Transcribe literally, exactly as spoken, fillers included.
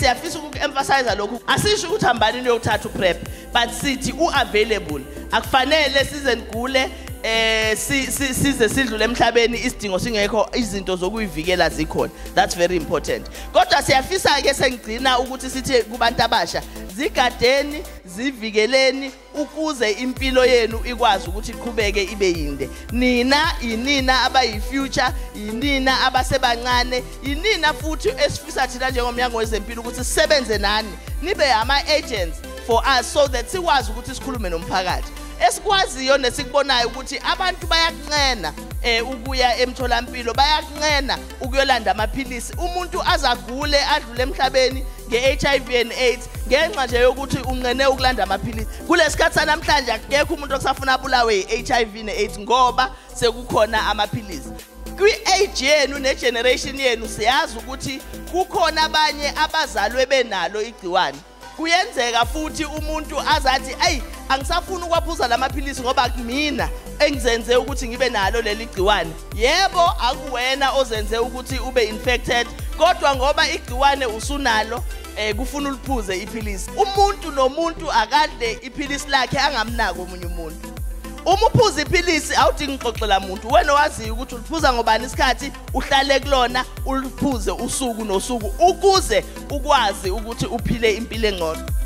siyafisa uku-emphasize lokhu asisho ukuthi hambani niyothatha uPrEP but sithi u-available akufanele size ngule eh size sidlule emhlabeni isidingo singekho izinto zokuzivikela zikhona. That's very important. Kodwa siyafisa ke sengigcina ukuthi sithi kubantu abasha zigadeni zivikeleni ukuze impilo yenu ikwazi ukuthi iqhubeke ibe yinde. Nina inina abayi future, inina abasebancane, inina futhi esifisa thina njengomnyango wezeMpilo ukuthi sisebenze nani nibe ama agents for us so that sikwazi ukuthi sikhulume nomphakathi. Esikwaziyo nesikubonayo ukuthi abantu bayakunqena eh ukuya emtholampilo, bayakunqena ukuyolanda amaphilisi. Umuntu azagule adlule emhlabeni nge-H I V and AIDS ngenxa nje yokuthi unqene ukulanda amaphilisi. Kulesikhathi sanamhlanje akekho umuntu okusafuna abulawe i-H I V ne-AIDS ngoba sekukhona amaphilisi. Kwi-age yenu ne-generation yenu siyazi ukuthi kukhona abanye abazalwe benalo igciwane. Kuyenzeka futhi umuntu azathi ayi angisafuna ukwaphuza lamaphilisi ngoba kumina engizenze ukuthi ngibe nalo leli gciwane. Yebo akuwena ozenze ukuthi ube infected kodwa ngoba igciwane usunalo eh kufuna uliphuze iphilisi. Umuntu nomuntu akadle iphilisi lakhe angamnako omunye umuntu. Uma uphuza iphilisi awudingi uxoxela umuntu. Wena wazi ukuthi uliphuza ngobani isikhathi uhlale kulona uliphuze usuku nosuku ukuze ukwazi ukuthi uphile impilo engcono.